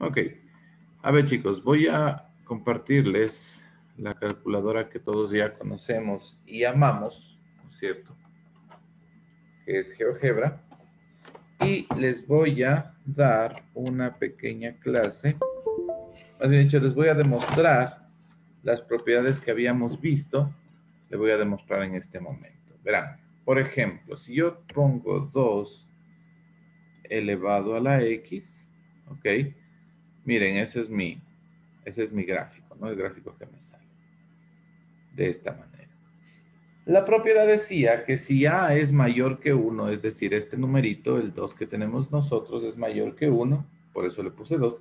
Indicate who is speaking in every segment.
Speaker 1: Ok. A ver, chicos, voy a compartirles la calculadora que todos ya conocemos y amamos, ¿no es cierto? Que es GeoGebra. Y les voy a dar una pequeña clase. Más bien dicho, les voy a demostrar las propiedades que habíamos visto. Les voy a demostrar en este momento. Verán, por ejemplo, si yo pongo 2 elevado a la X, ¿ok? Miren, ese es mi gráfico, ¿no? El gráfico que me sale. De esta manera. La propiedad decía que si A es mayor que 1, es decir, este numerito, el 2 que tenemos nosotros, es mayor que 1, por eso le puse 2,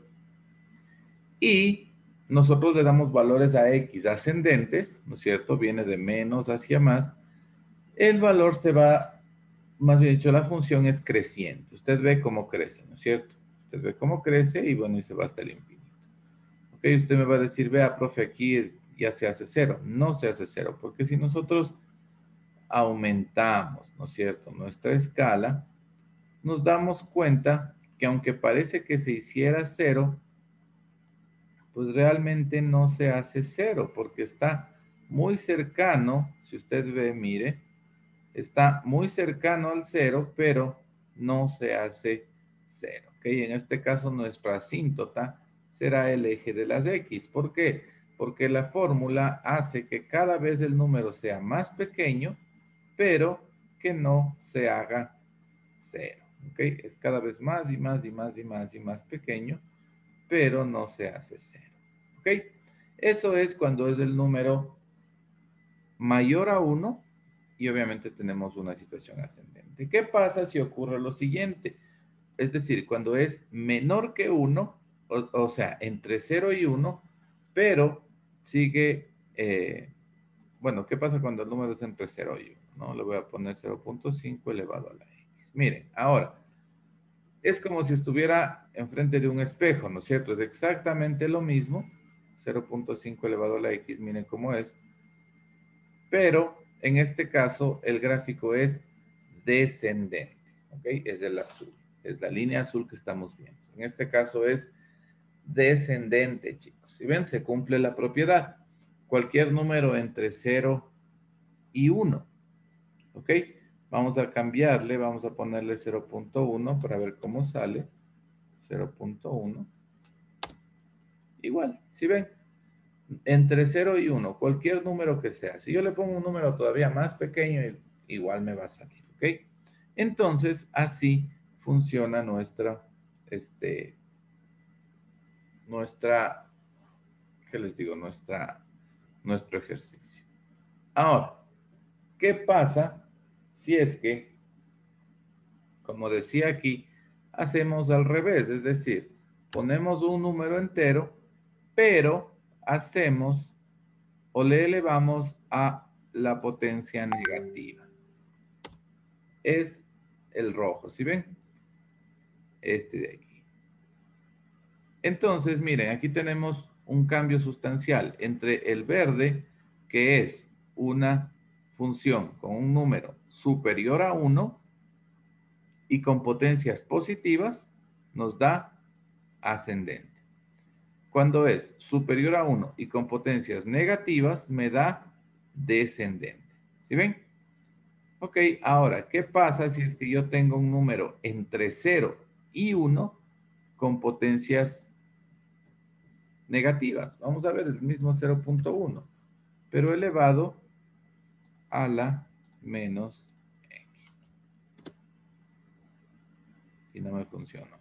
Speaker 1: y nosotros le damos valores a X ascendentes, ¿no es cierto? Viene de menos hacia más, el valor se va, más bien dicho, la función es creciente. Usted ve cómo crece, ¿no es cierto? Usted ve cómo crece y bueno, y se va hasta el infinito. Ok, usted me va a decir, vea, profe, aquí ya se hace 0. No se hace 0, porque si nosotros aumentamos, ¿no es cierto?, nuestra escala, nos damos cuenta que aunque parece que se hiciera 0, pues realmente no se hace 0, porque está muy cercano, si usted ve, mire, está muy cercano al 0, pero no se hace 0. ¿Ok? En este caso nuestra asíntota será el eje de las X. ¿Por qué? Porque la fórmula hace que cada vez el número sea más pequeño, pero que no se haga 0. ¿Ok? Es cada vez más y más y más y más y más pequeño, pero no se hace 0. ¿Ok? Eso es cuando es el número mayor a 1 y obviamente tenemos una situación ascendente. ¿Qué pasa si ocurre lo siguiente? Es decir, cuando es menor que 1, o sea, entre 0 y 1, pero sigue, bueno, ¿qué pasa cuando el número es entre 0 y 1? ¿No? Le voy a poner 0.5 elevado a la X. Miren, ahora, es como si estuviera enfrente de un espejo, ¿no es cierto? Es exactamente lo mismo, 0.5 elevado a la X, miren cómo es, pero en este caso el gráfico es descendente, ¿ok? Es el azul, es la línea azul que estamos viendo. En este caso es descendente, chicos. Si ven, se cumple la propiedad. Cualquier número entre 0 y 1, ¿ok? Vamos a cambiarle, vamos a ponerle 0.1 para ver cómo sale. 0.1. Igual, si ven, entre 0 y 1, cualquier número que sea. Si yo le pongo un número todavía más pequeño, igual me va a salir, ¿ok? Entonces, así funciona nuestra, ¿qué les digo? Nuestro ejercicio. Ahora, ¿qué pasa si es que, como decía aquí, hacemos al revés? Es decir, ponemos un número entero, pero hacemos o le elevamos a la potencia negativa. Es el rojo, ¿sí ven? Este de aquí. Entonces, miren, aquí tenemos un cambio sustancial entre el verde, que es una función con un número superior a 1 y con potencias positivas, nos da ascendente. Cuando es superior a 1 y con potencias negativas, me da descendente. ¿Sí ven? Ok, ahora, ¿qué pasa si es que yo tengo un número entre 0 y 1 con potencias negativas? Vamos a ver el mismo 0.1, pero elevado a la menos x. Y no me funcionó.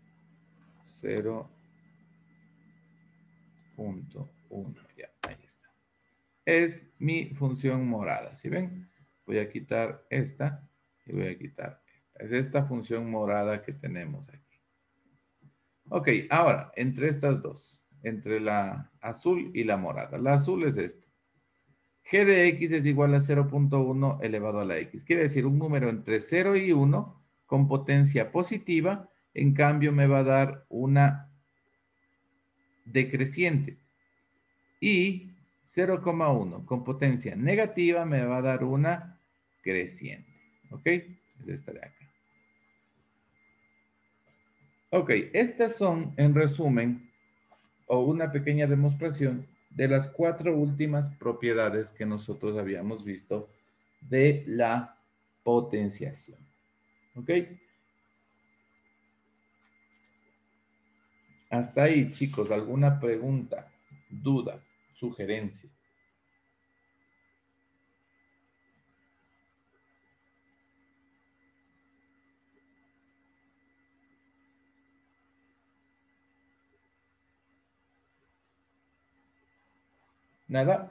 Speaker 1: 0.1, ya, ahí está. Es mi función morada, ¿sí ven? Voy a quitar esta y voy a quitar esta. Es esta función morada que tenemos aquí. Ok, ahora, entre estas dos, entre la azul y la morada. La azul es esta. G de x es igual a 0.1 elevado a la x. Quiere decir un número entre 0 y 1 con potencia positiva, en cambio me va a dar una decreciente. Y 0,1 con potencia negativa me va a dar una creciente. ¿Ok? Es esta de acá. Ok, estas son, en resumen, o una pequeña demostración de las 4 últimas propiedades que nosotros habíamos visto de la potenciación. ¿Ok? Hasta ahí, chicos, ¿alguna pregunta, duda, sugerencia? ¿Nada?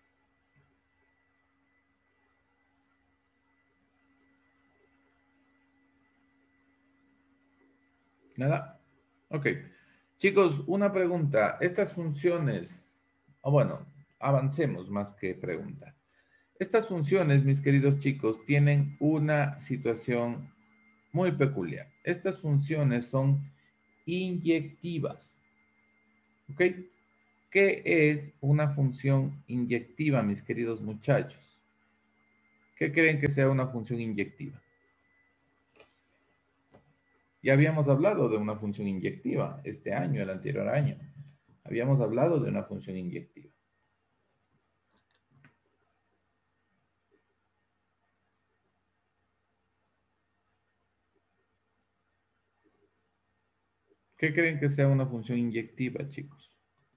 Speaker 1: ¿Nada? Ok. Chicos, una pregunta. Estas funciones, o bueno, avancemos más que pregunta. Estas funciones, mis queridos chicos, tienen una situación muy peculiar. Estas funciones son inyectivas. ¿Ok? ¿Qué es una función inyectiva, mis queridos muchachos? ¿Qué creen que sea una función inyectiva? Ya habíamos hablado de una función inyectiva este año, el anterior año. Habíamos hablado de una función inyectiva. ¿Qué creen que sea una función inyectiva, chicos?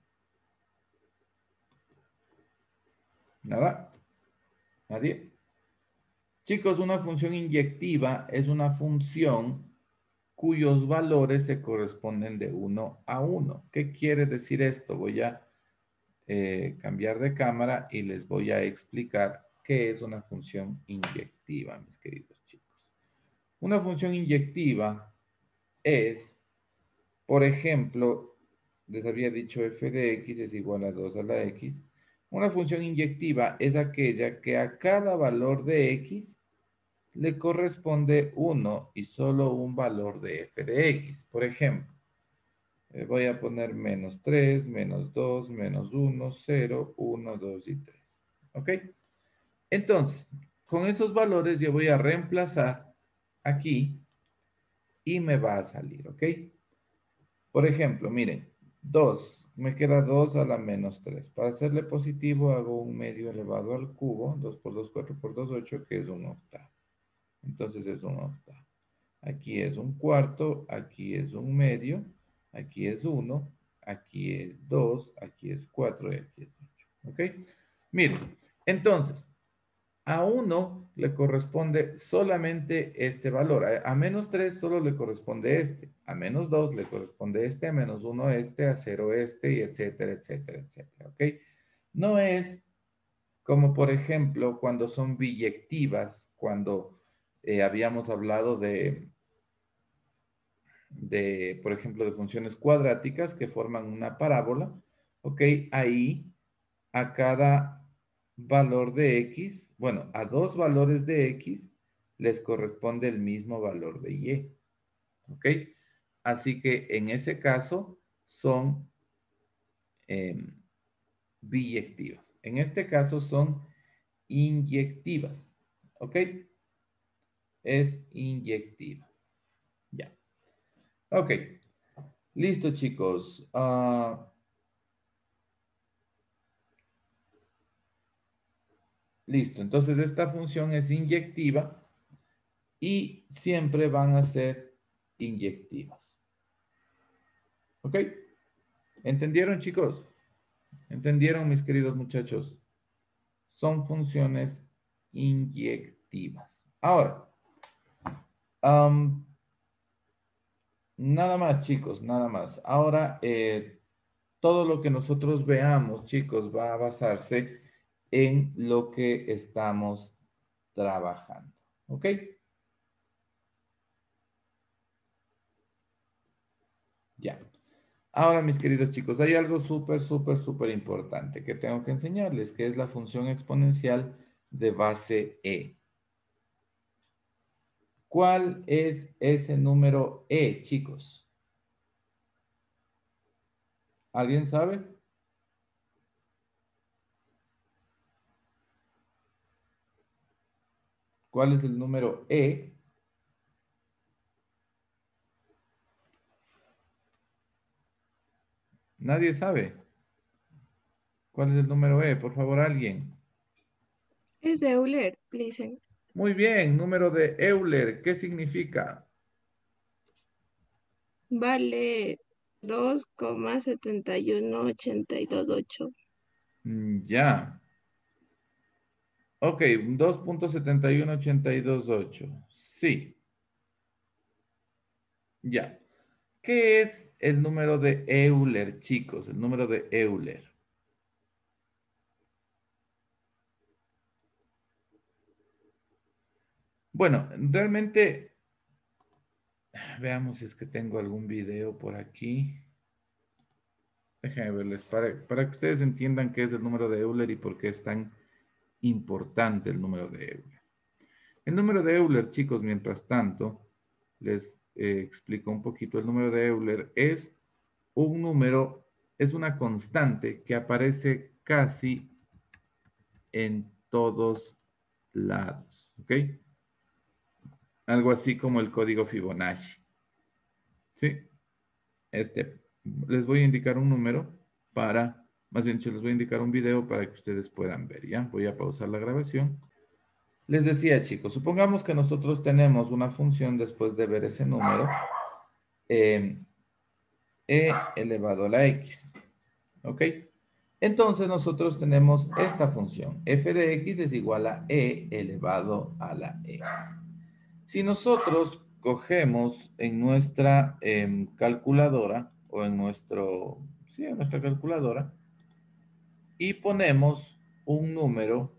Speaker 1: ¿Nada? ¿Nadie? Chicos, una función inyectiva es una función cuyos valores se corresponden de 1 a 1. ¿Qué quiere decir esto? Voy a cambiar de cámara y les voy a explicar qué es una función inyectiva, mis queridos chicos. Una función inyectiva es, por ejemplo, les había dicho f de x es igual a 2 a la x. Una función inyectiva es aquella que a cada valor de x le corresponde uno y solo un valor de f de x. Por ejemplo, voy a poner menos 3, menos 2, menos 1, 0, 1, 2 y 3. ¿Ok? Entonces, con esos valores yo voy a reemplazar aquí y me va a salir. ¿Ok? Por ejemplo, miren, 2, me queda 2 a la menos 3. Para hacerle positivo hago un medio elevado al cubo, 2 por 2, 4 por 2, 8, que es un octavo. Entonces es un octavo. Aquí es un cuarto, aquí es un medio, aquí es 1, aquí es 2, aquí es 4 y aquí es 8. ¿Ok? Miren, entonces, a 1 le corresponde solamente este valor. A menos 3 solo le corresponde este. A menos 2 le corresponde este. A menos 1 este. A 0 este. Y etcétera, etcétera, etcétera. ¿Ok? No es como, por ejemplo, cuando son biyectivas, cuando habíamos hablado por ejemplo, de funciones cuadráticas que forman una parábola. ¿Ok? Ahí a cada valor de x, bueno, a dos valores de x les corresponde el mismo valor de y. ¿Ok? Así que en ese caso son eh, biyectivas. En este caso son inyectivas. ¿Ok? Es inyectiva. Ya. Ok. Listo, chicos. Listo. Entonces esta función es inyectiva y siempre van a ser inyectivas. ¿Ok? ¿Entendieron, chicos? ¿Entendieron, mis queridos muchachos? Son funciones inyectivas. Ahora, am, nada más, chicos, nada más. Ahora, todo lo que nosotros veamos, chicos, va a basarse en lo que estamos trabajando. ¿Ok? Ya. Ahora, mis queridos chicos, hay algo súper, súper, súper importante que tengo que enseñarles, que es la función exponencial de base E. ¿Cuál es ese número E, chicos? ¿Alguien sabe? ¿Cuál es el número E? Nadie sabe. ¿Cuál es el número E? Por favor, alguien.
Speaker 2: Es de Euler, dicen.
Speaker 1: Muy bien, número de Euler. ¿Qué significa?
Speaker 2: Vale 2,71828.
Speaker 1: Ya. Ok, 2,71828. Sí, ya. ¿Qué es el número de Euler, chicos? El número de Euler. Bueno, realmente, veamos si es que tengo algún video por aquí. Déjenme verles para que ustedes entiendan qué es el número de Euler y por qué es tan importante el número de Euler. El número de Euler, chicos, mientras tanto, les explico un poquito. El número de Euler es un número, es una constante que aparece casi en todos lados, ¿ok? Algo así como el código Fibonacci, ¿sí? Les voy a indicar un número más bien, yo les voy a indicar un video para que ustedes puedan ver, ¿ya? Voy a pausar la grabación. Les decía, chicos, supongamos que nosotros tenemos una función después de ver ese número, eh, e elevado a la x, ¿ok? Entonces nosotros tenemos esta función, f de x es igual a e elevado a la x. Si nosotros cogemos en nuestra calculadora o en nuestra calculadora y ponemos un número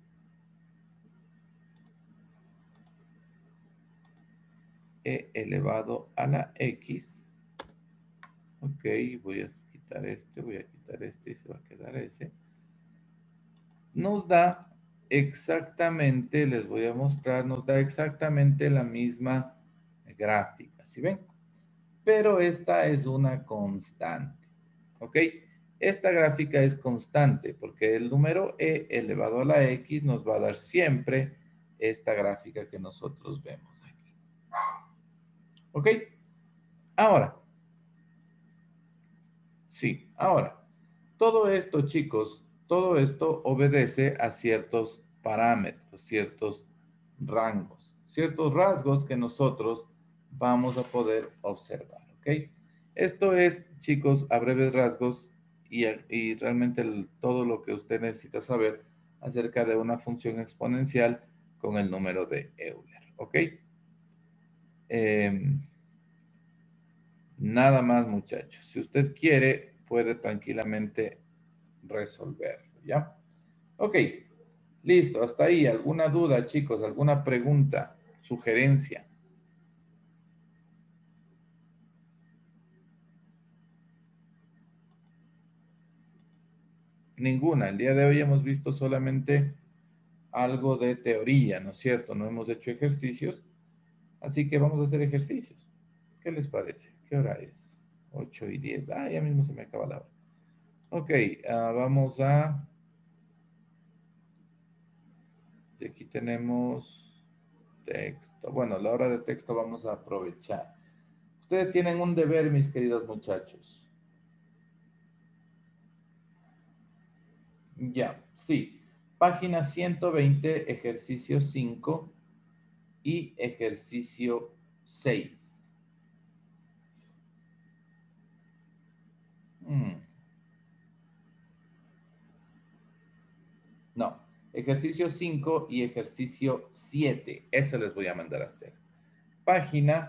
Speaker 1: e elevado a la x, ok, voy a quitar este y se va a quedar ese, nos da exactamente, les voy a mostrar, nos da exactamente la misma gráfica, ¿sí ven? Pero esta es una constante, ¿ok? Esta gráfica es constante porque el número e elevado a la x nos va a dar siempre esta gráfica que nosotros vemos aquí, ¿ok? Ahora, sí, ahora, todo esto, chicos, todo esto obedece a ciertos parámetros, ciertos rangos, ciertos rasgos que nosotros vamos a poder observar, ¿ok? Esto es, chicos, a breves rasgos y realmente todo lo que usted necesita saber acerca de una función exponencial con el número de Euler, ¿ok? Eh, Nada más, muchachos. Si usted quiere, puede tranquilamente resolverlo, ¿ya? Ok, listo, hasta ahí. ¿Alguna duda, chicos? ¿Alguna pregunta? ¿Sugerencia? Ninguna. El día de hoy hemos visto solamente algo de teoría, ¿no es cierto? No hemos hecho ejercicios, así que vamos a hacer ejercicios. ¿Qué les parece? ¿Qué hora es? 8:10. Ah, ya mismo se me acaba la hora. Ok, vamos a... Y aquí tenemos texto. Bueno, la hora de texto vamos a aprovechar. Ustedes tienen un deber, mis queridos muchachos. Ya, sí. Página 120, ejercicio 5 y ejercicio 6. Mm, no, ejercicio 5 y ejercicio 7. Eso les voy a mandar a hacer. Página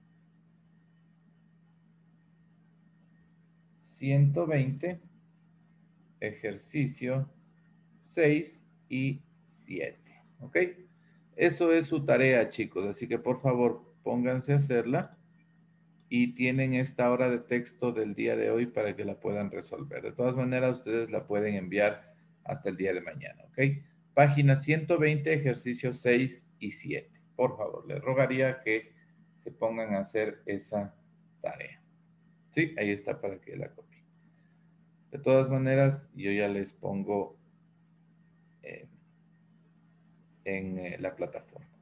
Speaker 1: 120, ejercicio 6 y 7. ¿Ok? Eso es su tarea, chicos. Así que por favor, pónganse a hacerla y tienen esta hora de texto del día de hoy para que la puedan resolver. De todas maneras, ustedes la pueden enviar hasta el día de mañana, ¿ok? Página 120, ejercicios 6 y 7. Por favor, les rogaría que se pongan a hacer esa tarea. Sí, ahí está para que la copien. De todas maneras, yo ya les pongo eh, en la plataforma.